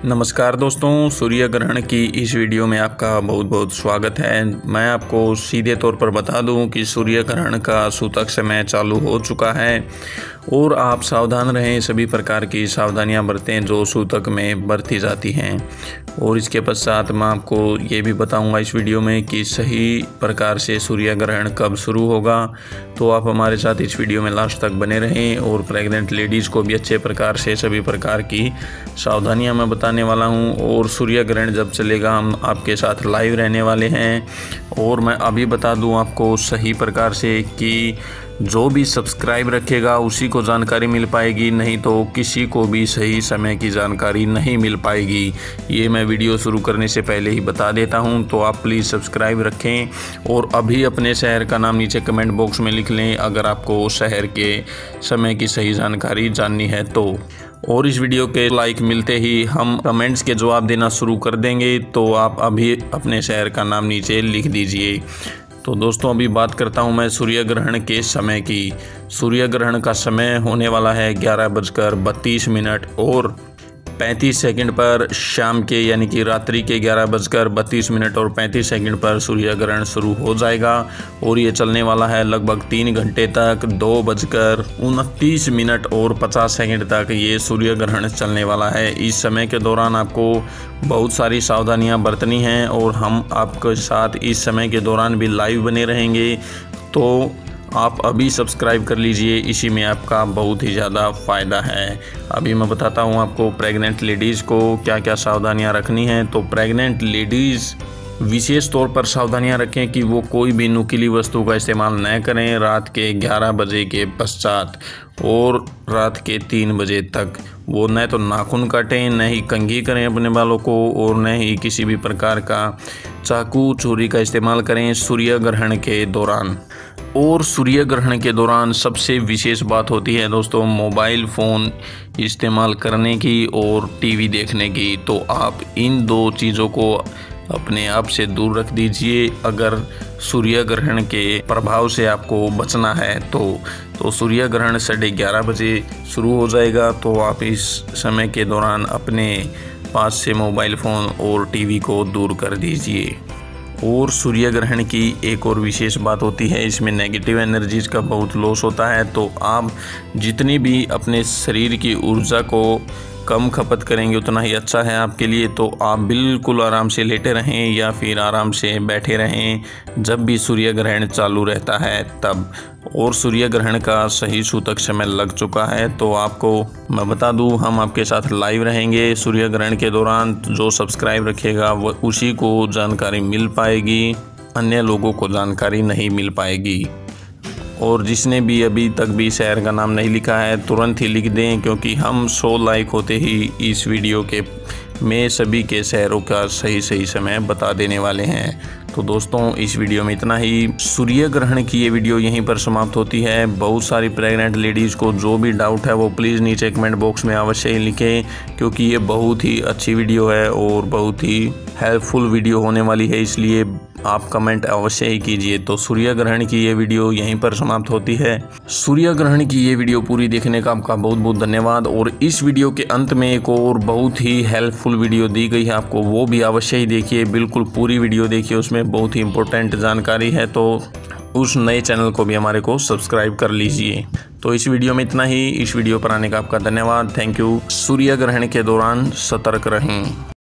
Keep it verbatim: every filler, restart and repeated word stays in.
नमस्कार दोस्तों, सूर्य ग्रहण की इस वीडियो में आपका बहुत बहुत स्वागत है। मैं आपको सीधे तौर पर बता दूं कि सूर्य ग्रहण का सूतक समय चालू हो चुका है और आप सावधान रहें, सभी प्रकार की सावधानियां बरतें जो सूतक में बरती जाती हैं। और इसके पश्चात मैं आपको ये भी बताऊंगा इस वीडियो में कि सही प्रकार से सूर्य ग्रहण कब शुरू होगा। तो आप हमारे साथ इस वीडियो में लास्ट तक बने रहें और प्रेग्नेंट लेडीज़ को भी अच्छे प्रकार से सभी प्रकार की सावधानियां मैं बताने वाला हूं। और सूर्य ग्रहण जब चलेगा हम आपके साथ लाइव रहने वाले हैं। और मैं अभी बता दूं आपको सही प्रकार से कि जो भी सब्सक्राइब रखेगा उसी को जानकारी मिल पाएगी, नहीं तो किसी को भी सही समय की जानकारी नहीं मिल पाएगी। ये मैं वीडियो शुरू करने से पहले ही बता देता हूं, तो आप प्लीज़ सब्सक्राइब रखें और अभी अपने शहर का नाम नीचे कमेंट बॉक्स में लिख लें अगर आपको शहर के समय की सही जानकारी जाननी है तो। और इस वीडियो के लाइक मिलते ही हम कमेंट्स के जवाब देना शुरू कर देंगे, तो आप अभी अपने शहर का नाम नीचे लिख दीजिए। तो दोस्तों अभी बात करता हूं मैं सूर्य ग्रहण के समय की। सूर्य ग्रहण का समय होने वाला है ग्यारह बजकर बत्तीस मिनट और पैंतीस सेकंड पर शाम के, यानी कि रात्रि के ग्यारह बजकर बत्तीस मिनट और पैंतीस सेकंड पर सूर्य ग्रहण शुरू हो जाएगा और ये चलने वाला है लगभग तीन घंटे तक। दो बजकर उनतीस मिनट और पचास सेकंड तक ये सूर्य ग्रहण चलने वाला है। इस समय के दौरान आपको बहुत सारी सावधानियां बरतनी हैं और हम आपके साथ इस समय के दौरान भी लाइव बने रहेंगे। तो आप अभी सब्सक्राइब कर लीजिए, इसी में आपका बहुत ही ज़्यादा फ़ायदा है। अभी मैं बताता हूँ आपको प्रेग्नेंट लेडीज़ को क्या क्या सावधानियाँ रखनी हैं। तो प्रेग्नेंट लेडीज़ विशेष तौर पर सावधानियाँ रखें कि वो कोई भी नुकीली वस्तु का इस्तेमाल न करें रात के ग्यारह बजे के पश्चात और रात के तीन बजे तक। वो न तो नाखून काटें, न ही कंघी करें अपने बालों को और न ही किसी भी प्रकार का चाकू छुरी का इस्तेमाल करें सूर्य ग्रहण के दौरान। और सूर्य ग्रहण के दौरान सबसे विशेष बात होती है दोस्तों मोबाइल फ़ोन इस्तेमाल करने की और टीवी देखने की। तो आप इन दो चीज़ों को अपने आप से दूर रख दीजिए अगर सूर्य ग्रहण के प्रभाव से आपको बचना है तो। तो सूर्य ग्रहण साढ़े ग्यारह बजे शुरू हो जाएगा, तो आप इस समय के दौरान अपने पास से मोबाइल फ़ोन और टीवी को दूर कर दीजिए। और सूर्य ग्रहण की एक और विशेष बात होती है, इसमें नेगेटिव एनर्जीज़ का बहुत लॉस होता है। तो आप जितनी भी अपने शरीर की ऊर्जा को कम खपत करेंगे उतना ही अच्छा है आपके लिए। तो आप बिल्कुल आराम से लेटे रहें या फिर आराम से बैठे रहें जब भी सूर्य ग्रहण चालू रहता है तब। और सूर्य ग्रहण का सही सूतक समय लग चुका है, तो आपको मैं बता दूं हम आपके साथ लाइव रहेंगे सूर्य ग्रहण के दौरान। जो सब्सक्राइब रखेगा वो उसी को जानकारी मिल पाएगी, अन्य लोगों को जानकारी नहीं मिल पाएगी। और जिसने भी अभी तक भी शहर का नाम नहीं लिखा है तुरंत ही लिख दें, क्योंकि हम सौ लाइक होते ही इस वीडियो के में सभी के शहरों का सही सही समय बता देने वाले हैं। तो दोस्तों इस वीडियो में इतना ही। सूर्य ग्रहण की ये वीडियो यहीं पर समाप्त होती है। बहुत सारी प्रेग्नेंट लेडीज़ को जो भी डाउट है वो प्लीज़ नीचे कमेंट बॉक्स में अवश्य ही लिखें, क्योंकि ये बहुत ही अच्छी वीडियो है और बहुत ही हेल्पफुल वीडियो होने वाली है, इसलिए आप कमेंट अवश्य ही कीजिए। तो सूर्य ग्रहण की ये वीडियो यहीं पर समाप्त होती है। सूर्य ग्रहण की ये वीडियो पूरी देखने का आपका बहुत बहुत धन्यवाद। और इस वीडियो के अंत में एक और बहुत ही हेल्पफुल वीडियो दी गई है आपको, वो भी अवश्य ही देखिए, बिल्कुल पूरी वीडियो देखिए, उसमें बहुत ही इंपॉर्टेंट जानकारी है। तो उस नए चैनल को भी हमारे को सब्सक्राइब कर लीजिए। तो इस वीडियो में इतना ही। इस वीडियो पर आने का आपका धन्यवाद, थैंक यू। सूर्य ग्रहण के दौरान सतर्क रहें।